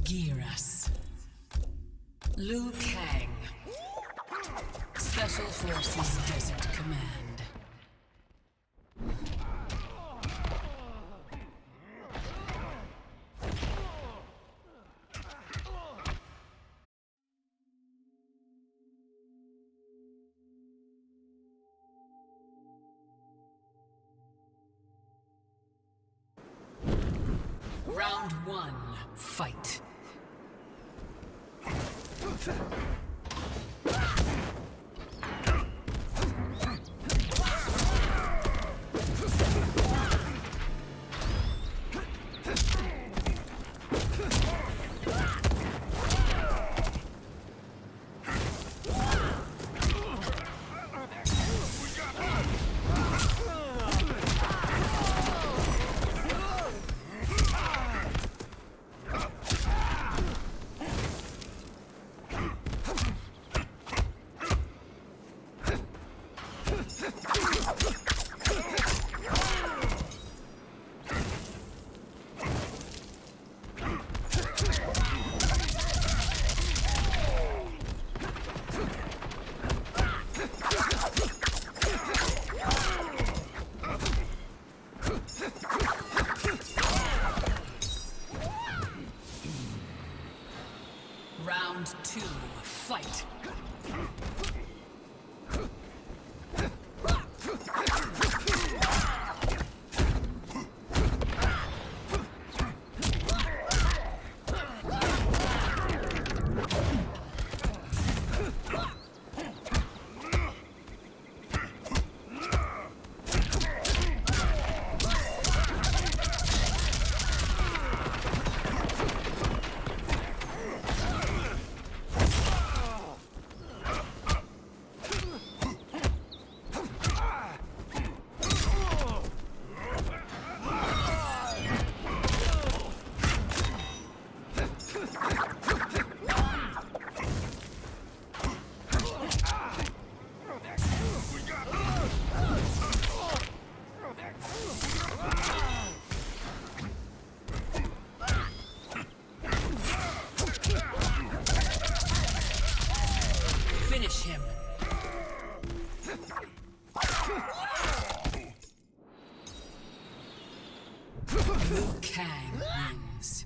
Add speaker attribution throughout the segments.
Speaker 1: Geras. Liu Kang. Special Forces Desert Command. Round one, fight. Round two, fight. Finish him. Liu Kang wins.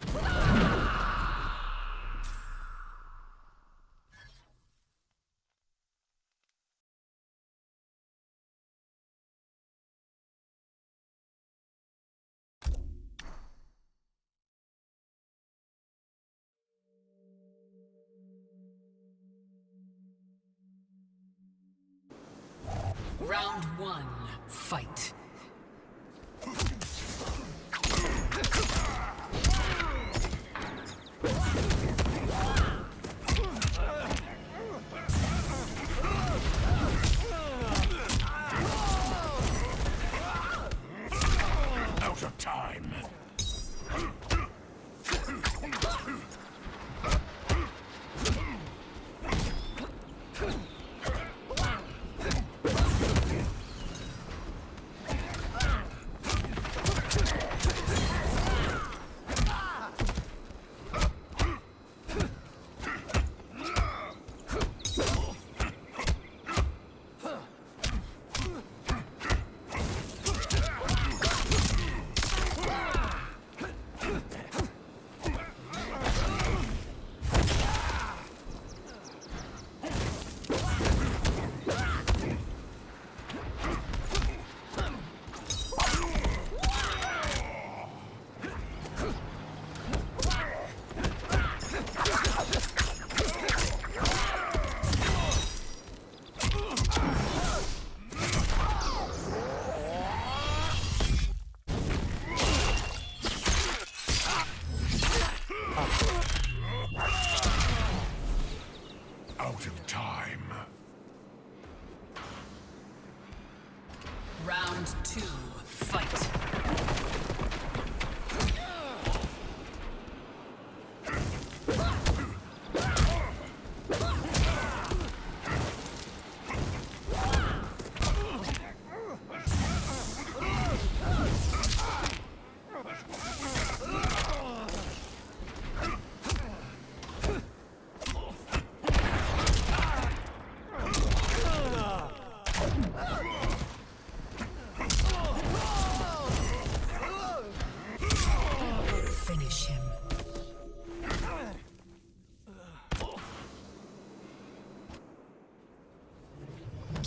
Speaker 1: Round one, fight.
Speaker 2: Out of time.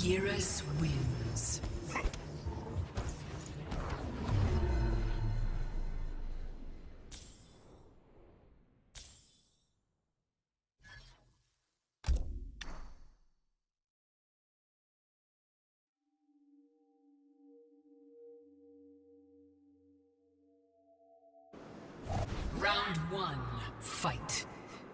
Speaker 1: Geras wins. Round one, fight.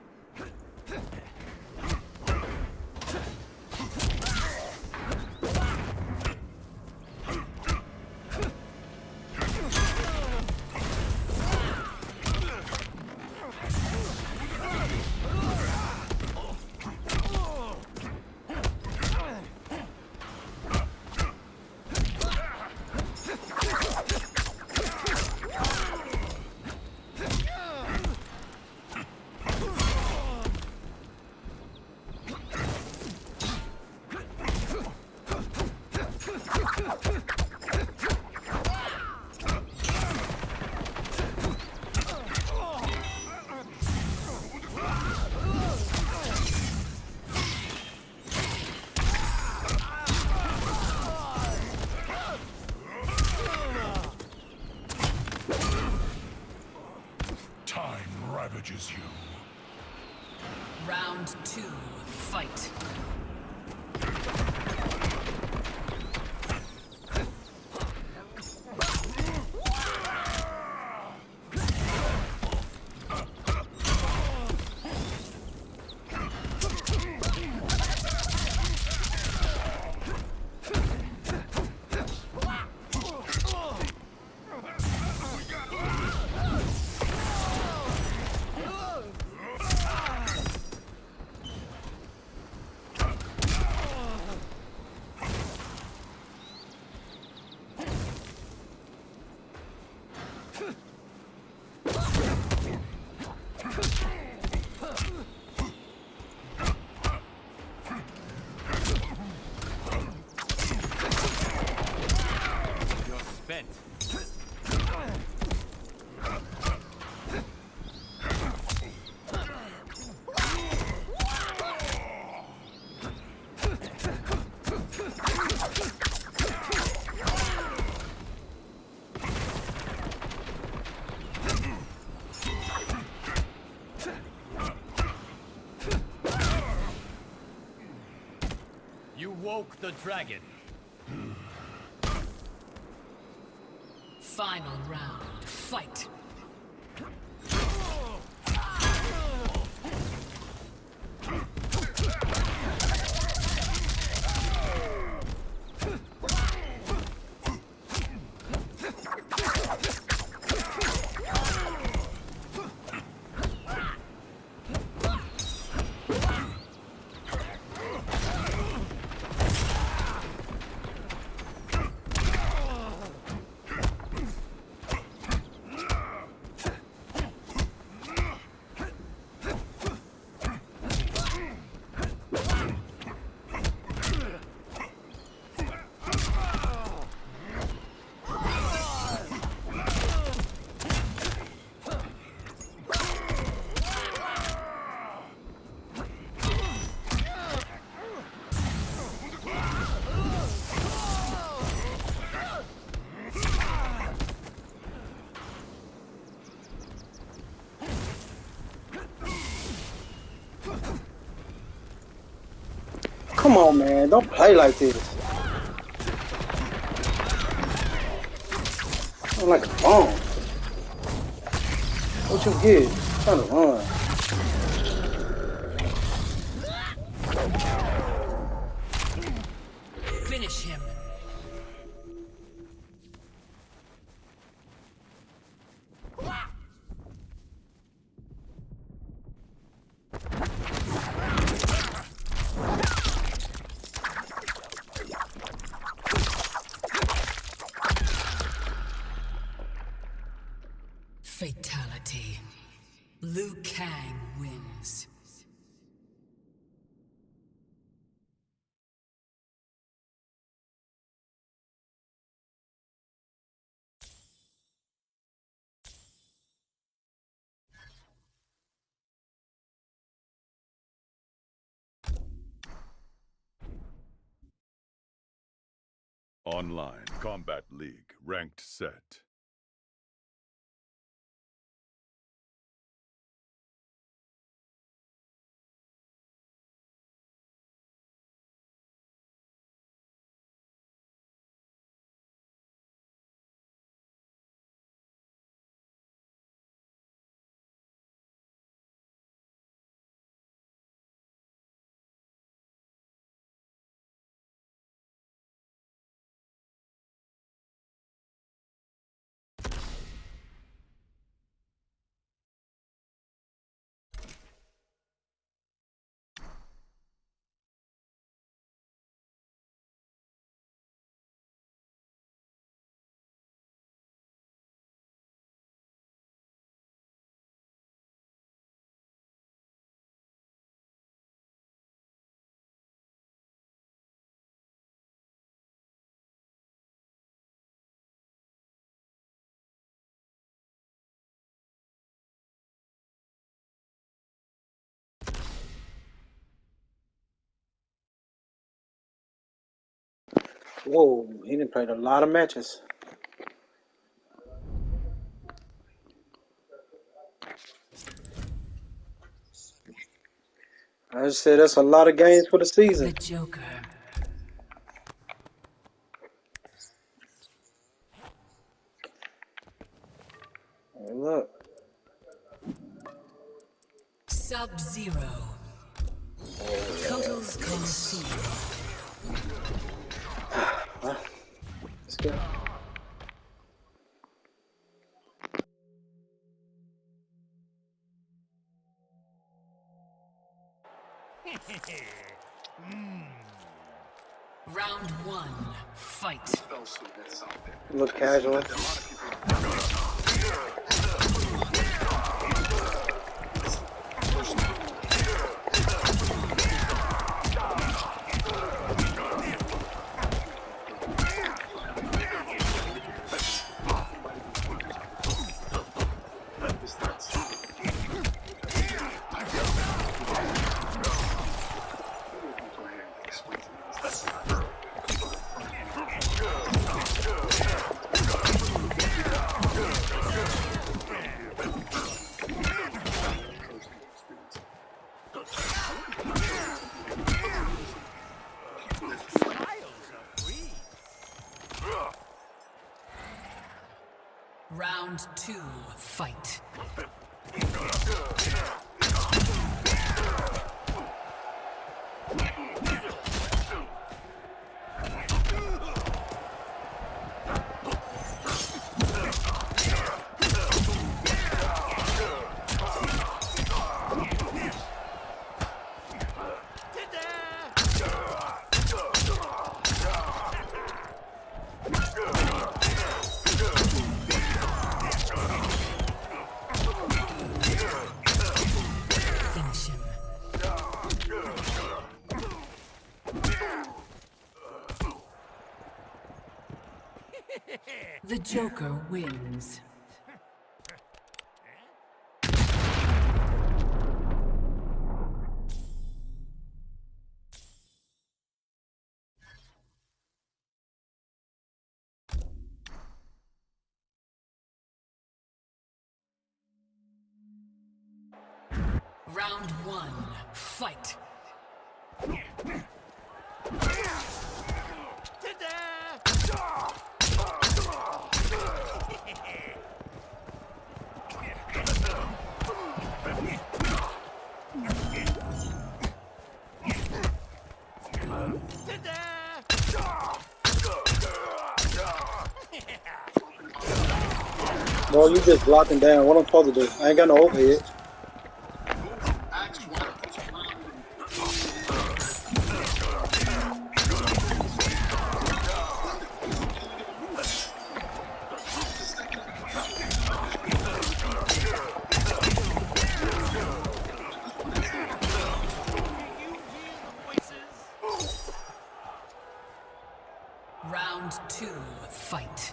Speaker 2: Time ravages you.
Speaker 1: Round two, fight.
Speaker 3: You woke the dragon.
Speaker 1: Final round, fight.
Speaker 4: Come on, man. Don't play like this. I'm like a bomb. What you get? Trying to run.
Speaker 1: Finish him. Fatality. Liu Kang wins.
Speaker 2: Online. Combat League. Ranked set.
Speaker 4: Whoa, he done played a lot of matches. I just said that's a lot of games for the
Speaker 1: The
Speaker 4: season.
Speaker 1: Joker.
Speaker 4: Hey, look.
Speaker 1: Sub-Zero. Kotal's Coliseum.
Speaker 4: Let's go.
Speaker 1: Round one, fight.
Speaker 4: Look casual.
Speaker 1: Round two, fight. Finish him. The Joker wins. Round one, fight.
Speaker 4: Boy, you just blocking down. What I'm supposed to do? I ain't got no overhead.
Speaker 1: Round two, fight.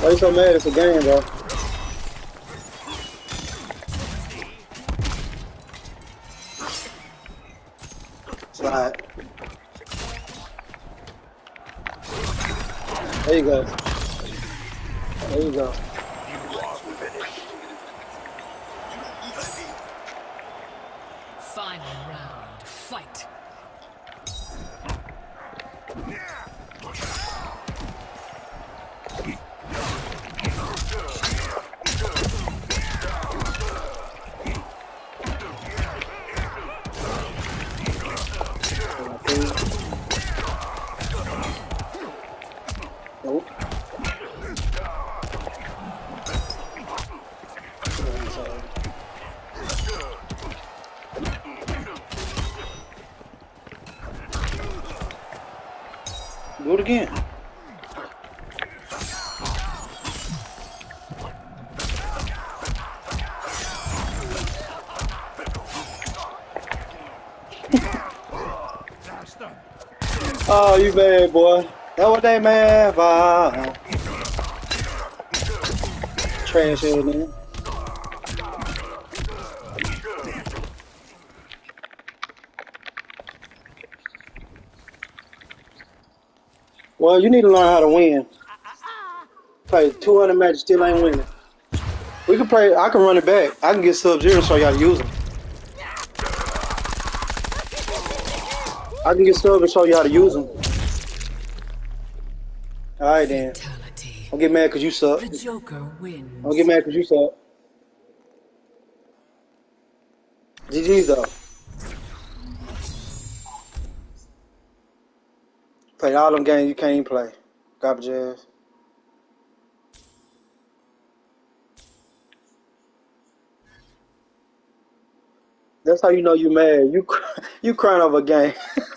Speaker 4: Why you so mad? It's a game, bro. Slide. There you go. There you go.
Speaker 1: Final round, fight.
Speaker 4: Nope. Do it again. Oh, you bad boy. That what they mad about. Trash head, man. Well, you need to learn how to win. Play 200 matches, still ain't winning. We can play. I can run it back. I can get Sub-Zero, show you how to use them. I can get Sub and show you how to use them. All right, then.
Speaker 1: Fatality.
Speaker 4: Don't get mad because you suck.
Speaker 1: The Joker wins.
Speaker 4: Don't get mad because you suck. GG's though. Play all them games you can't even play. Garbage ass. That's how you know you mad. You crying over a game.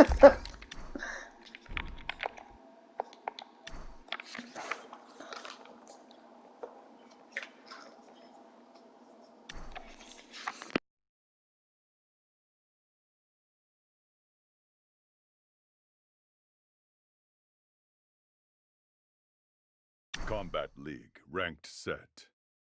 Speaker 2: Combat League. Ranked set.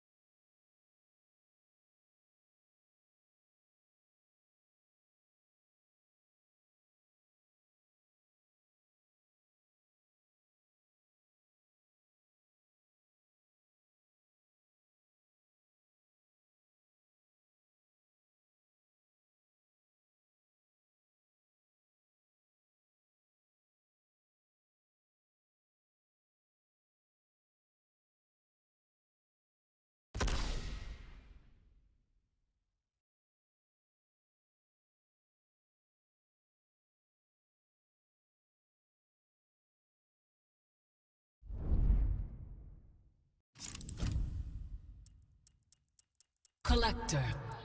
Speaker 1: Collector.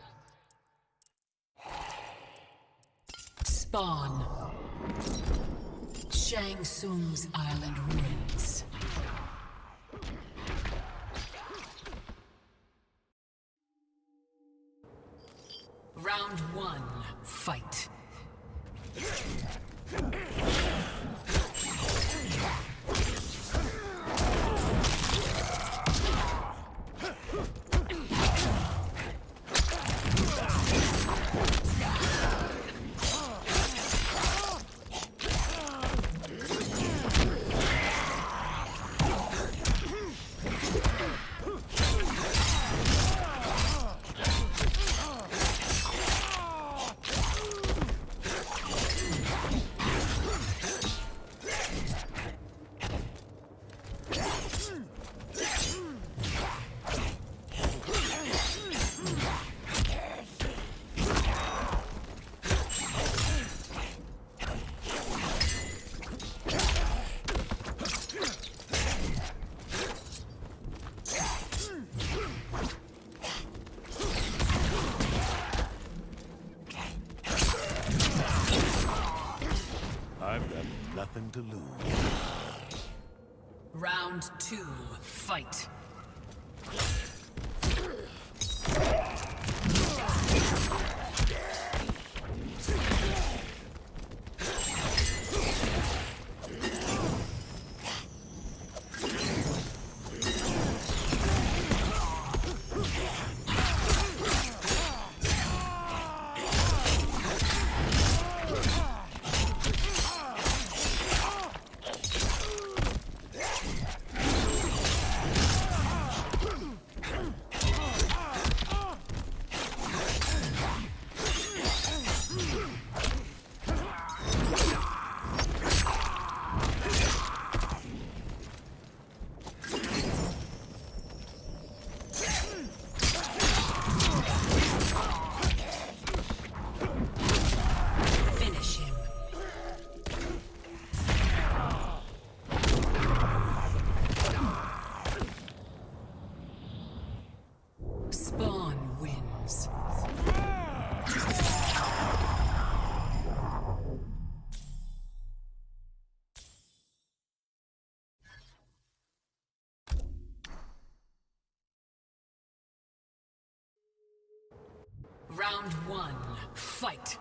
Speaker 1: Spawn. Shang Tsung's Island Ruins. Round 1, fight.
Speaker 3: Nothing to lose.
Speaker 1: Round 2, fight. fight.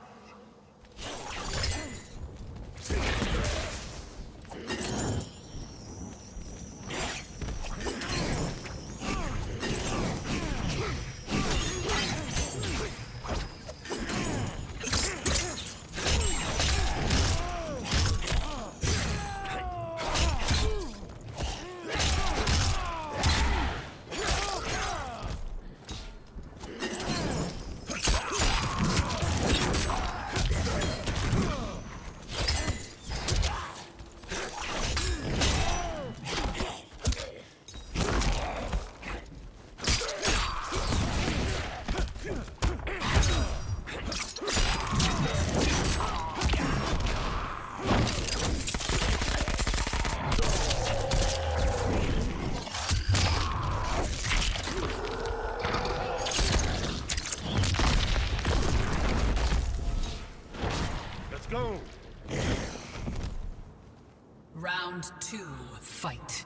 Speaker 3: Go!
Speaker 1: Round 2, fight.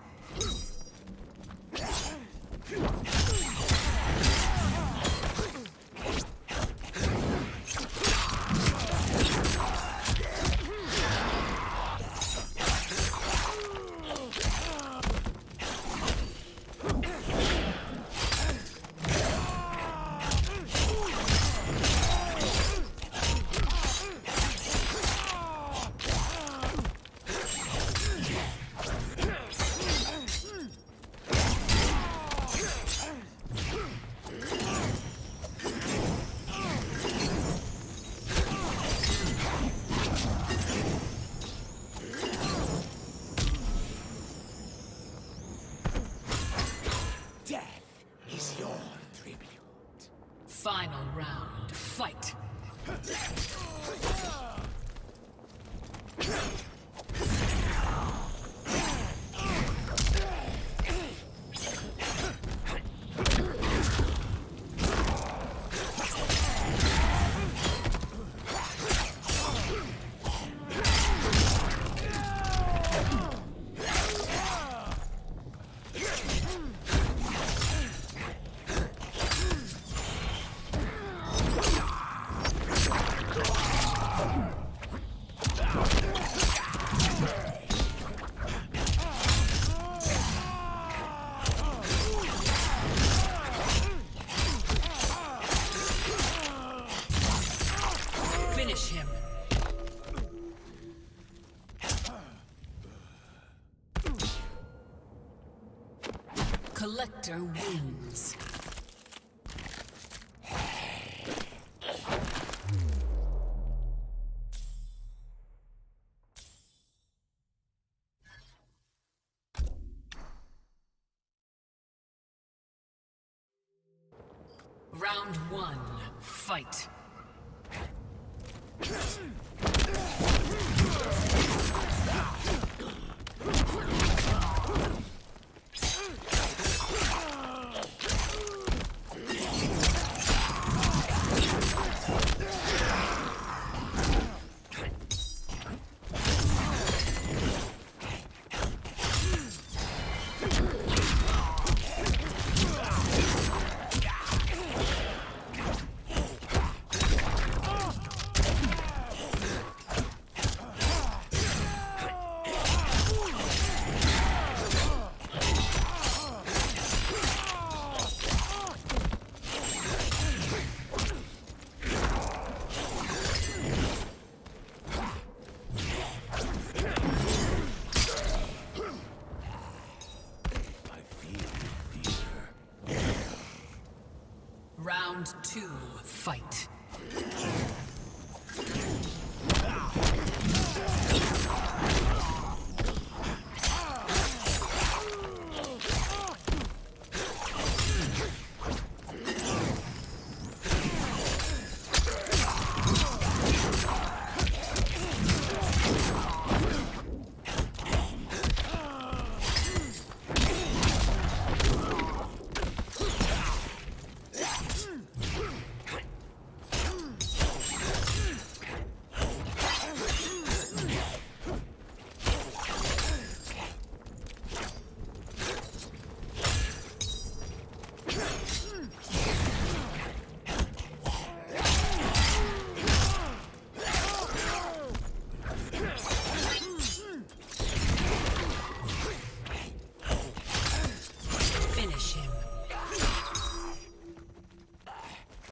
Speaker 1: Final round, fight. Finish him. Collector wins. Round 1, fight. Round 2, fight.